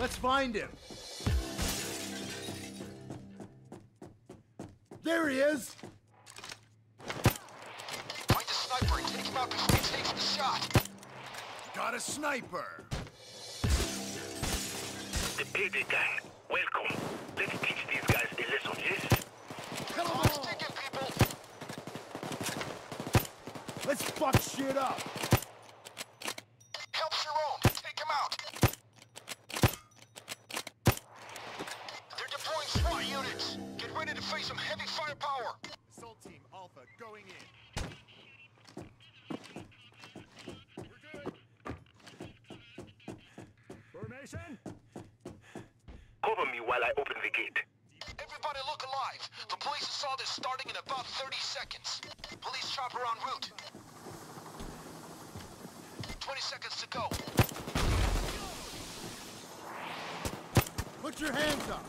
Let's find him. There he is. Find a sniper and take him out before he takes the shot. Got a sniper. The PD gang, welcome. Let's teach these guys a lesson, yes? Come on, sticking people. Let's fuck shit up. Help's your own. Take him out. They're deploying SWAT units. Get ready to face some heavy firepower. Assault Team Alpha going in. Formation? Cover me while I open the gate. Everybody look alive. The police assault is starting in about 30 seconds. Police chopper en route. 20 seconds to go. Put your hands up.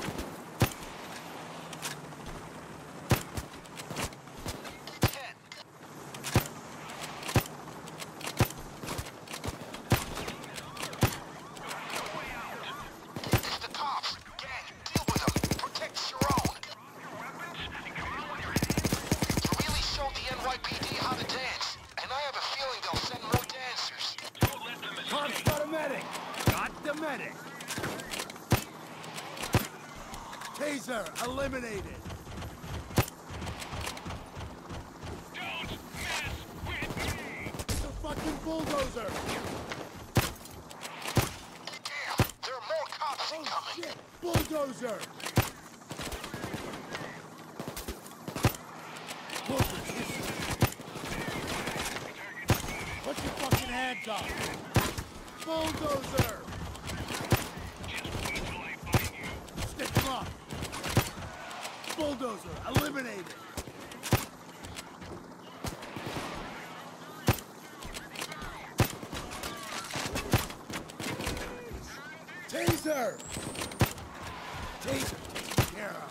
Taser eliminated. Don't mess with me! It's a fucking bulldozer. Damn, there are more cops incoming. Shit, bulldozer. Put your fucking hands up. Bulldozer. Stick him up. Bulldozer eliminated. Taser! Taser taken care of.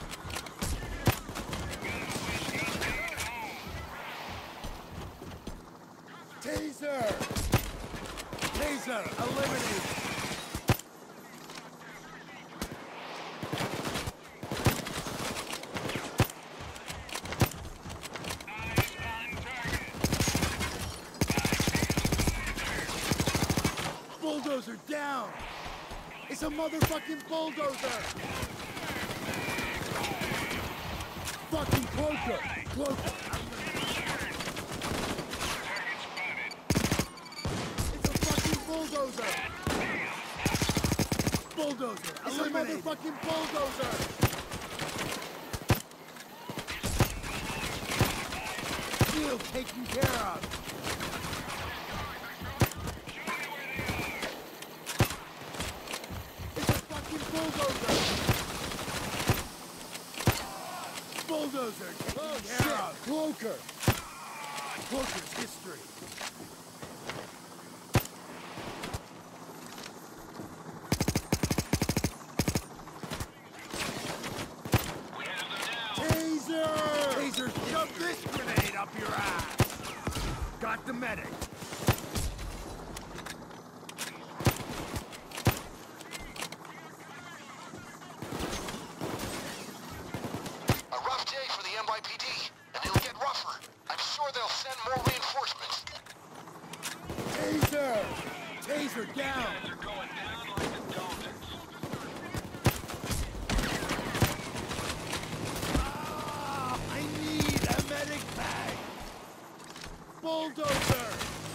Taser! Taser eliminated. Bulldozer down! It's a motherfucking bulldozer! Fucking cloaker! Cloaker! It's a fucking bulldozer! Bulldozer! It's a motherfucking bulldozer! Shield taken care of! Bulldozer! Bulldozer! Oh, shit! Cloaker! Cloaker's history. Taser! Taser, shove this grenade up your ass! Got the medic. NYPD, and it'll get rougher. I'm sure they'll send more reinforcements. Taser! Taser down! They're going down like the Dolphins. Ah, I need a medic bag! Bulldozer!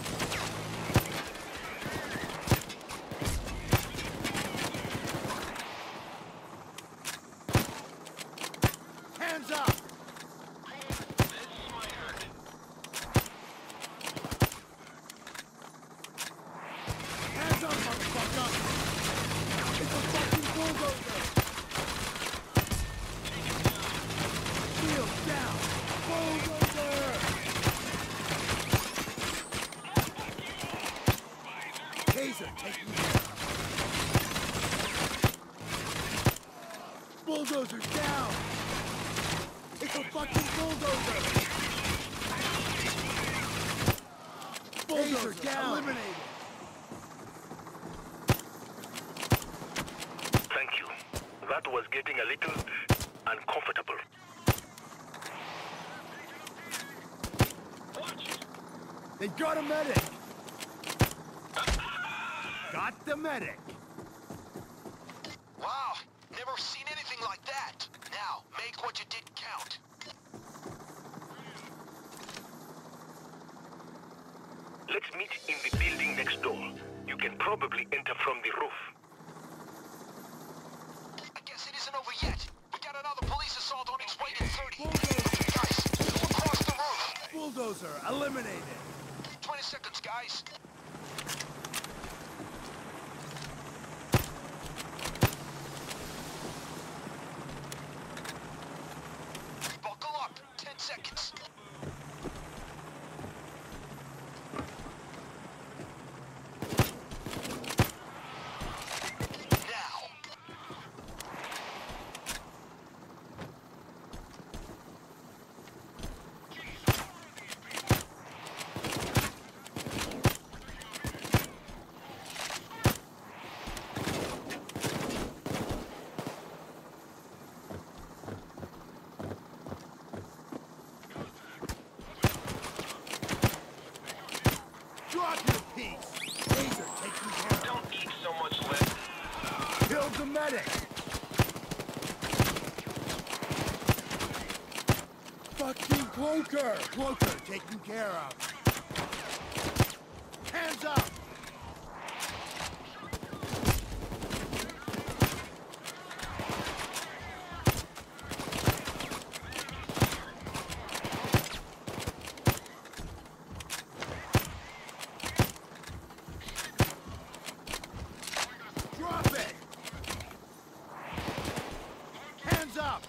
Hands up! Hands up, motherfucker! It's a fucking bulldozer! Shield down! Bulldozer! Taser taken care of. Bulldozer down! It's a fucking bulldozer! Bulldozer down! Eliminated! That was getting a little uncomfortable. They got a medic! Got the medic! Wow, never seen anything like that. Now, make what you did count. Let's meet in the building next door. You can probably enter from the roof. I guess it isn't over yet. We got another police assault on its way to 30. Guys, go across the roof. Bulldozer, eliminated! 20 seconds, guys. Buckle up. 10 seconds. Now. Drop your piece! Taser taking care of. Don't eat so much lead. Kill the medic! Fucking Cloaker! Cloaker taken care of. Hands up! Drop it! Hands up!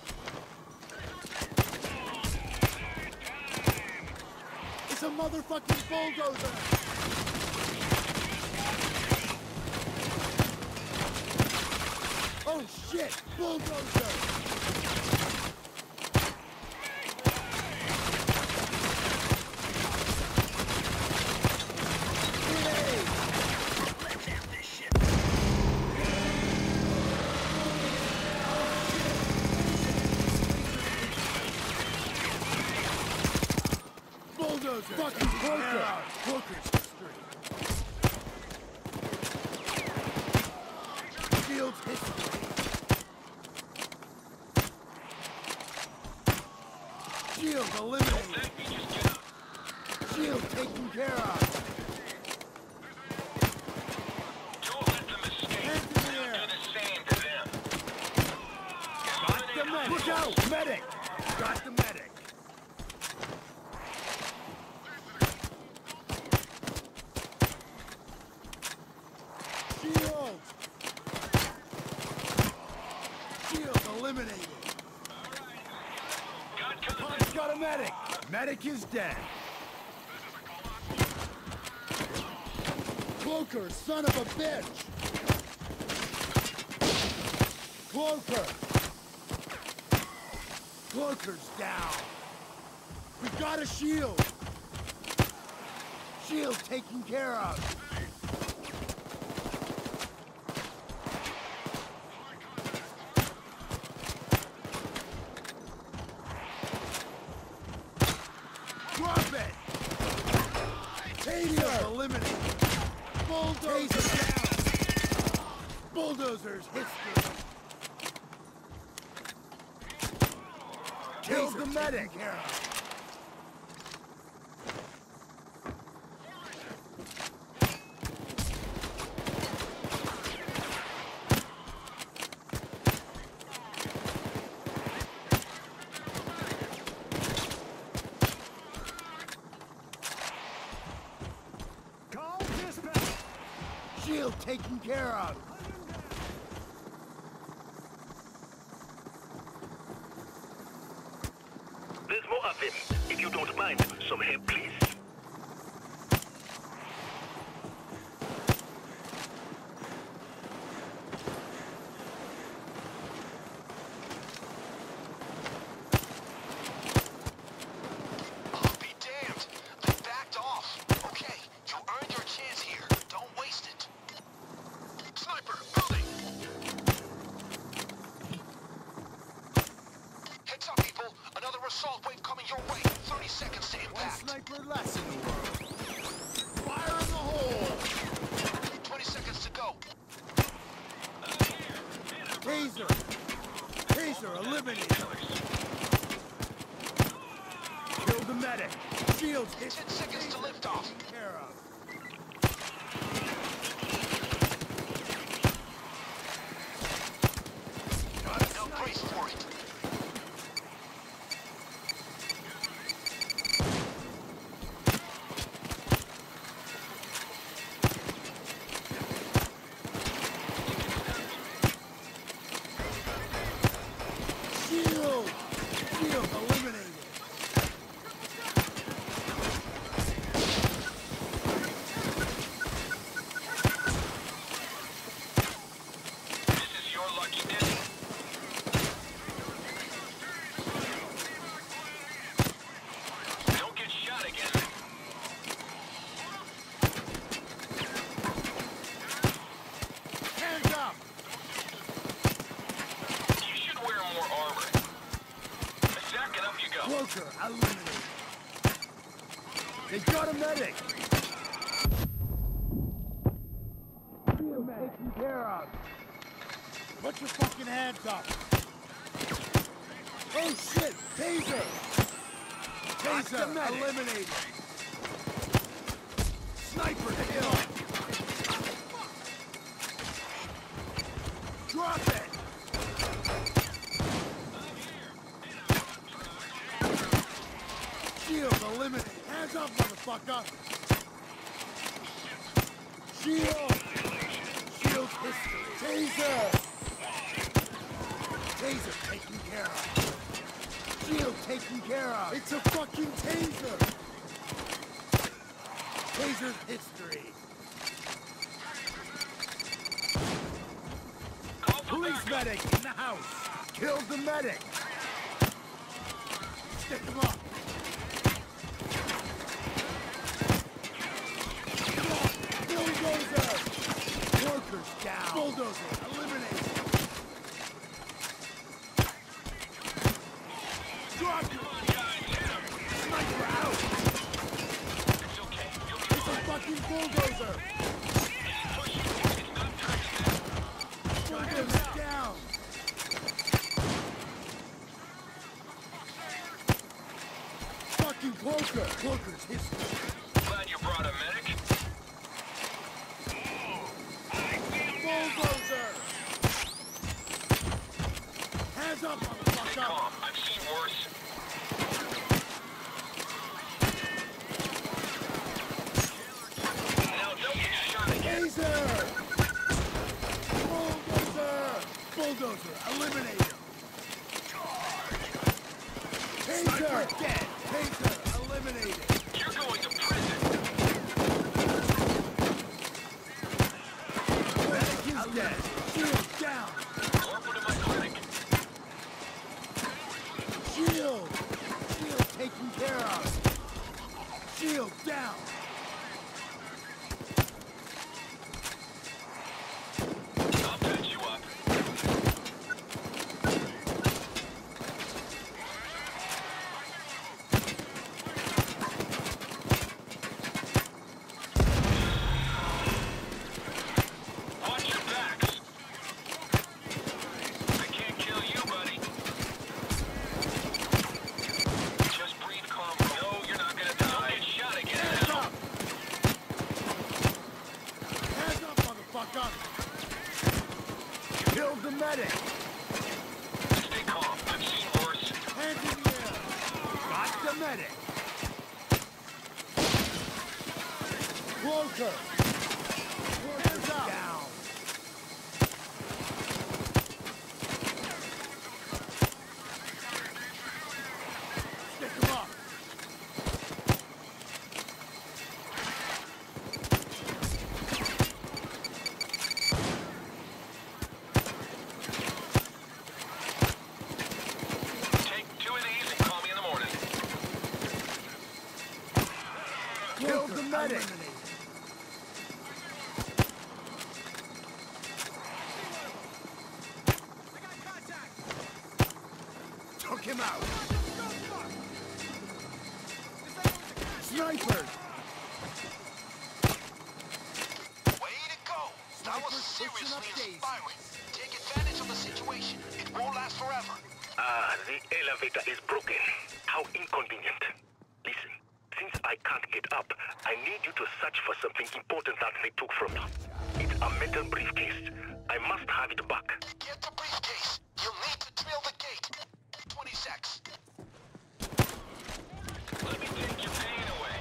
It's a motherfucking bulldozer! Oh shit! Bulldozer! Grenade! Let's have this shit. Bulldozer! Fucking Cloaker! Cloaker's history! Shield's history! Shield eliminated! Shield taken care of! Don't let them escape. Hands in the air! Do the same to them. Got the medic! Look out! Medic! Got the medic! Shield! Shield eliminated! Punk's got a medic! Medic is dead! Cloaker, son of a bitch! Cloaker! Cloaker's down! We got a shield! Shield taken care of! Drop it! Taser eliminated! Bulldozer down! Bulldozer's history! Kill the medic! Call dispatch! Shield taken care of! There's more of them. If you don't mind, some help, please. I'll be damned. They backed off. Okay, you earned your chance here. Don't waste it. Sniper, building! eliminated. Kill the medic. Shields hit. 10 seconds to lift off. Care of. Now brace for it. Shield! Shield eliminated. This is your lucky day. Don't get shot again. Hands up! You should wear more armor. Sack it up you go. Cloaker eliminated. They got a medic. Shield taken care of. Put your fucking hands up. Oh shit! Taser! Taser eliminated. Sniper kill. Drop it. Shield eliminated. Hands up, motherfucker. Shield. Shield history. Taser. Taser taken care of. Shield taken care of. It's a fucking taser. Taser's history. Police medic in the house. Killed the medic. Stick him up. Bulldozer. Workers down. Bulldozer eliminated. Drop him. Sniper out. It's okay. You'll be It's a fucking bulldozer. Bulldozer down. Fucking Cloaker. Cloaker's history. glad you brought a medic. Bulldozer. Hands up, motherfucker. Calm. I've seen worse. Now don't get shot again. Taser. Bulldozer. Bulldozer eliminated. Taser dead. Taser eliminated. You're going to prison. Medic is dead. Shield down. Over to my clinic. Shield. Shield taken care of. Shield down. I'll patch you up. Watch your backs. I can't kill you, buddy. Just breathe calm. No, you're not gonna die. Don't get shot again. Hands up. Hands up, motherfucker. Kill the medic. Stay calm. I've seen worse. Hands in the air. Got the medic. Cloaker. Hands up. Down. Stick him up. Take 2 of these and call me in the morning. Kill the medic. Took him out. Sniper. Way to go! That was Snipers pushing seriously up daisies. inspiring. Take advantage of the situation. It won't last forever. The elevator is broken. How inconvenient. Listen, since I can't get up, I need you to search for something important that they took from me. It's a metal briefcase. I must have it back. Get the briefcase. You'll need to drill the gate. 20 secs. Let me take your pain away.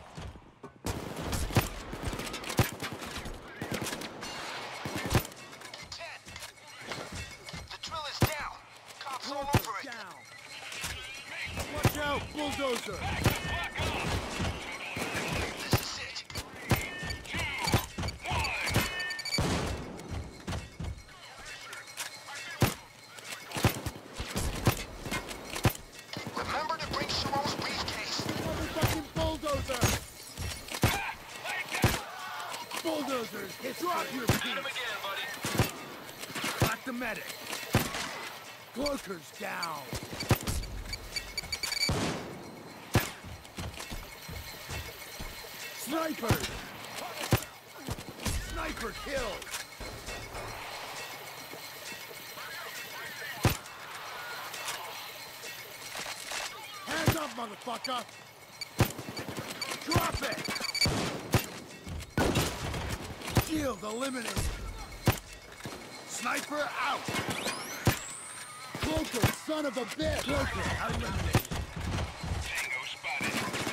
10. The drill is down. Cops all over it. Down. Watch out, bulldozer! This is it. Remember to bring Sharon's briefcase. Motherfucking bulldozer! Bulldozers, drop your piece! Again, buddy. Got the medic! Cloaker's down! Sniper! Sniper killed! Hands up, motherfucker! Drop it! Shield eliminated! Sniper out! Cloaker, son of a bitch! Cloaker eliminated! Tango spotted.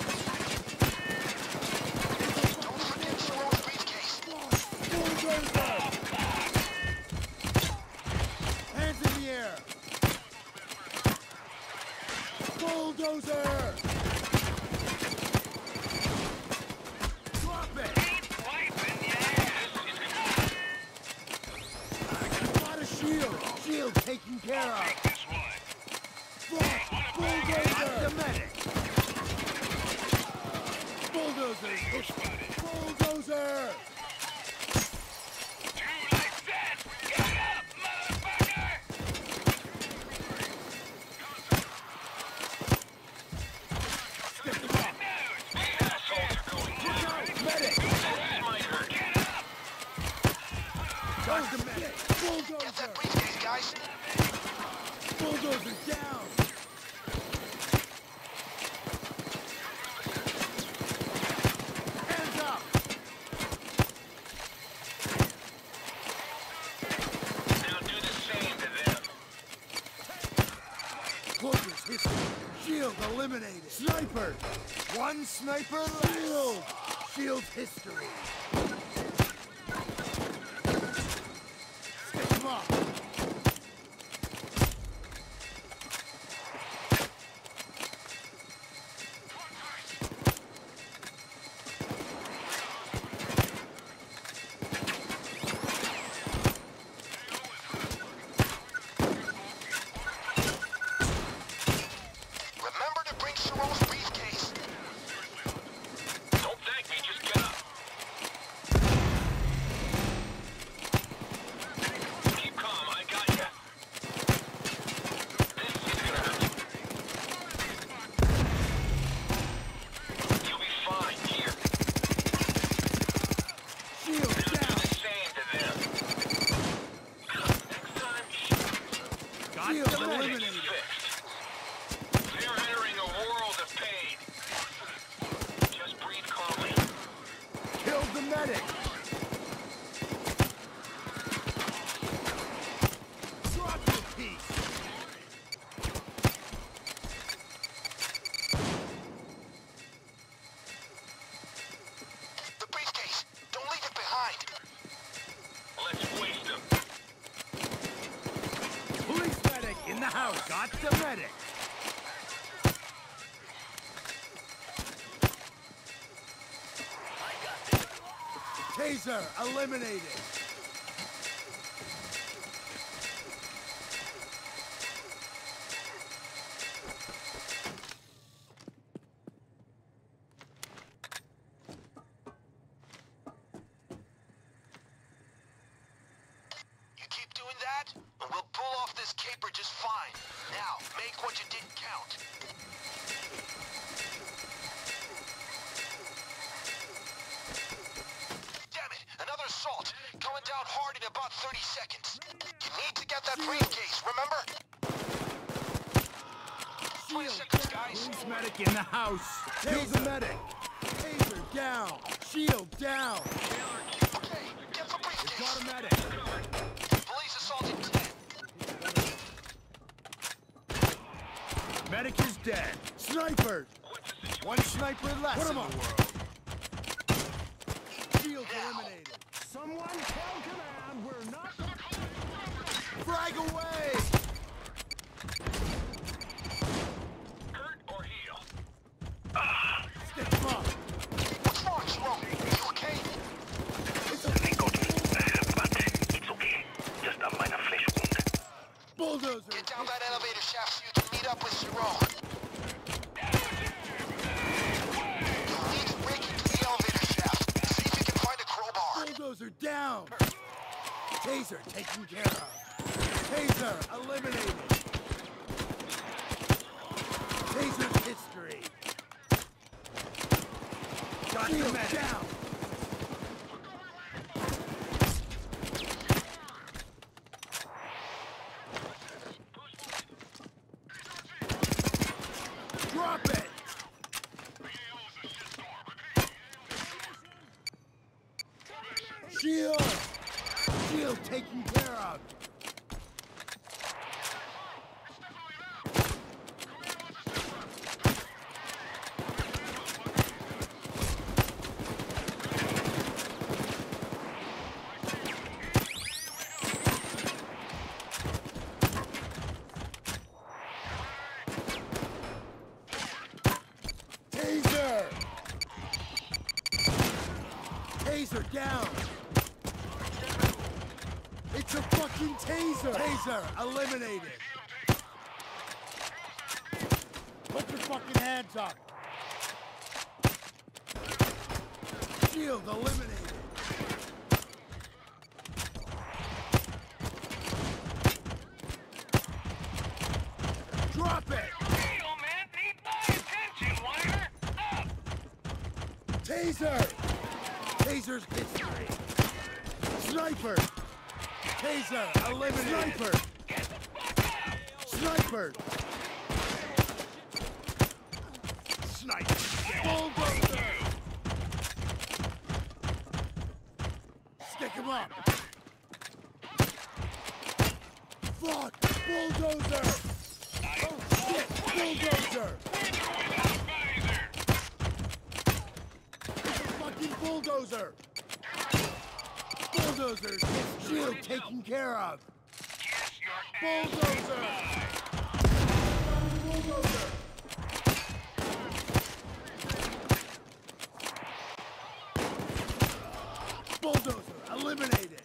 Don't forget Sharon's briefcase. Bulldozer! Hands in the air! Bulldozer! Drop it! Got a shield! Shield taken care of! This one. Fuck! Bulldozer! The medic! Bulldozer! Bulldozer! Stick him up! Look out! Medic! Got the medic! Get Bulldozer! that briefcase, guys. Bulldozer down! Hands up! Now do the same to them. Cloaker's history. Shield eliminated. Sniper! One sniper left. Shield! Shield's history. Stick him up! Remember to bring Sharon's briefcase. Don't thank me, just get up. Keep calm, I got ya. This is gonna hurt. You'll be fine, here. Shield Now do down! the same to them. Next time, Shield it's eliminated. fixed. They're entering a world of pain. Just breathe calmly. Killed the medic! Drop your piece! The briefcase. Don't leave it behind. Let's waste them. Police medic in the house! Got the medic! Taser eliminated! You keep doing that, and we'll pull off this caper just fine. Now, make what you didn't count. Damn it, another assault. Going down hard in about 30 seconds. You need to get that briefcase, remember? 20 seconds, guys. Police medic in the house. Kill the medic. Taser down. Shield down. Okay, get the briefcase. Got a medic. Police assaulted 10. Medic is dead. Sniper. One sniper less in the world. Shield eliminated. Someone tell command we're not... Frag away. Hurt or heal? Stick him up. What's wrong, Jerome? You okay? They got me, but it's okay. Just a minor flesh wound. Bulldozer. Get down that elevator shaft so you can meet up with Jerome. You need to break into the elevator shaft. See if you can find a crowbar. Bulldozer down. Taser taken care of. Taser eliminated. Taser's history. Got the medic down. Drop it. Shield. Shield taken care of. Taser! Taser down! It's a fucking taser! Taser eliminated! Put your fucking hands up! Shield eliminated! Drop it! Heal, man! Need my attention, Whiner! Up! Taser! Taser's history! Sniper! Taser eliminated! Sniper! Get the fuck out! Sniper! Sniper! Bulldozer! Stick him up! Fuck! Bulldozer! Oh shit! Bulldozer! It's a fucking bulldozer! Bulldozer! Shield taken care of! Bulldozer! Bulldozer! Bulldozer eliminated!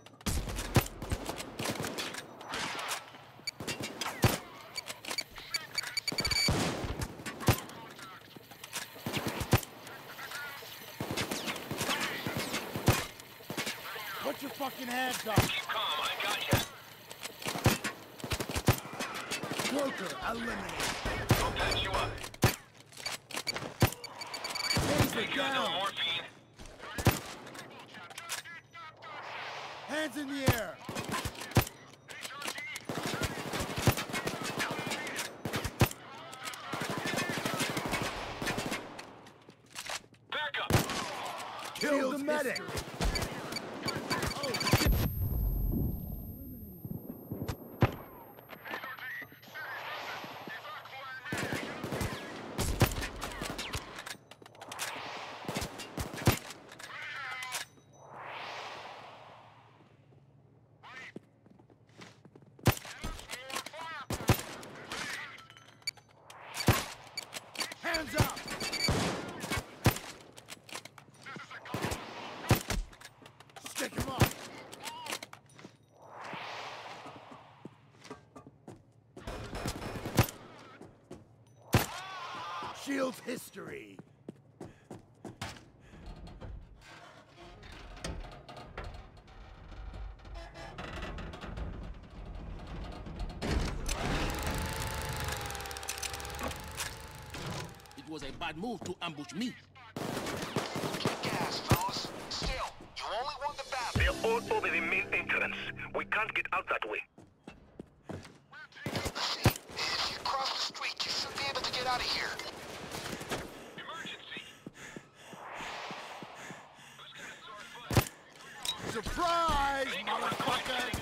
Put your fucking hands up! Keep calm, I got ya. Broker eliminated! I'll patch you up. Taser You got no down! morphine? Hands in the air! Back up! Kill the medic! Hands up! Stick him up! Shield's history! It was a bad move to ambush me. Kick ass, fellas. Still, you only won the battle. They're all over the main entrance. We can't get out that way. See, if you cross the street, you should be Surprise, motherfucker!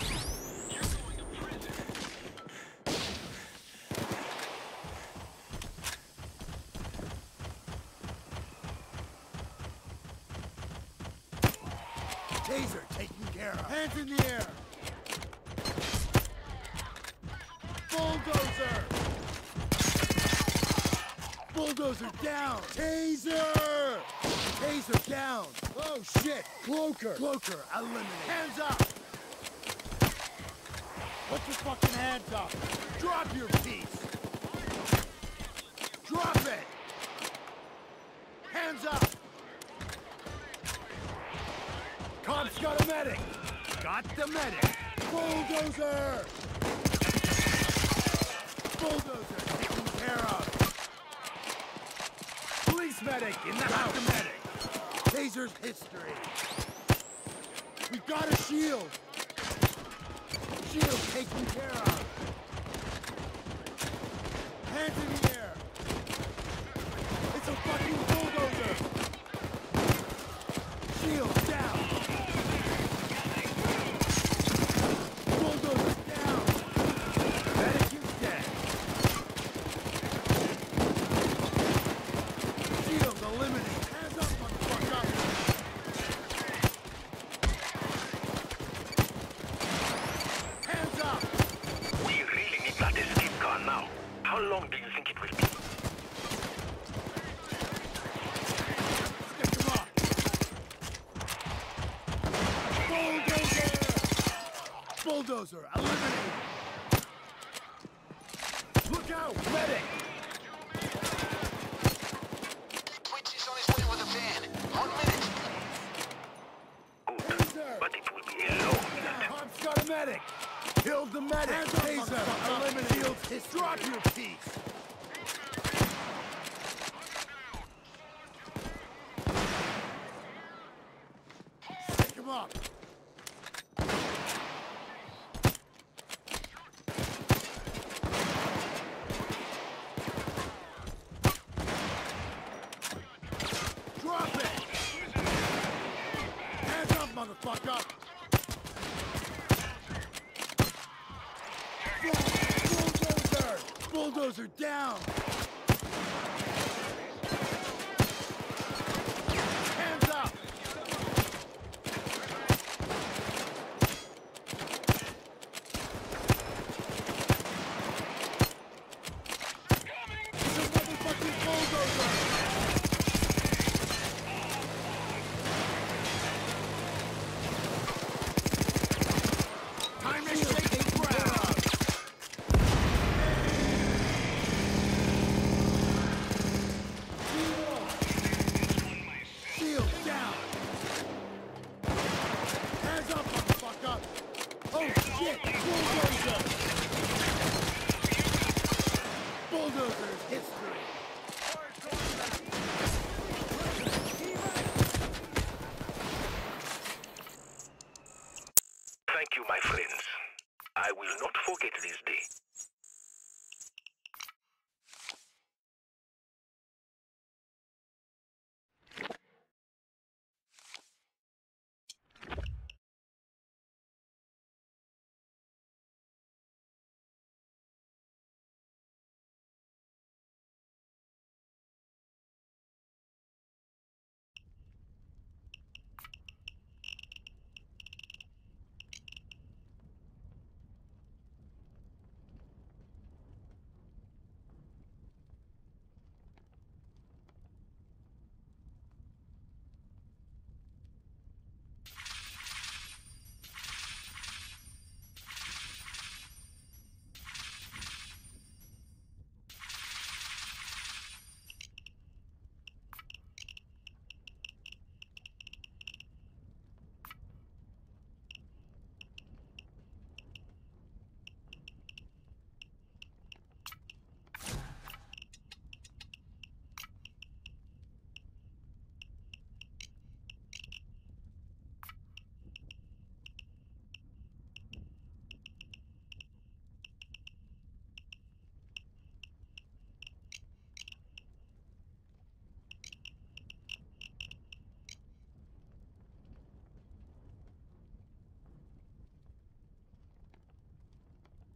Taser taken care of. Hands in the air. Bulldozer! Bulldozer down! Taser! Taser down! Oh shit! Cloaker! Cloaker eliminated. Hands up! Put your fucking hands up! Drop your piece! Drop it! Hands up! Cops got a medic! Got the medic! Bulldozer! Bulldozer taken care of! Police medic in the house! The medic! Taser's history! We got a shield! Shield taken care of! Hands in the air! It's a fucking bulldozer! Shield down! Bulldozer down! Medic is dead! Shield eliminated! Hands up, motherfucker! Hands up! We really need that escape car now. How long do you think it will be? Stick him up! Bulldozer! Bulldozer eliminated! Look out! Medic! Twitch is on his way with a van. 1 minute. Good, but it will be a long minute. Cops got a medic! Killed the medic! Taser! Eliminated! Drop your piece! Stick him up! Drop it! Hands up, motherfucker! Bulldozer! Bulldozer down! Hands up! It's a motherfucking bulldozer! Time to shake the ground! Shield down! Hands up, motherfucker! Oh shit! Bulldozer! Bulldozer's history! Thank you, my friends. I will not forget this day.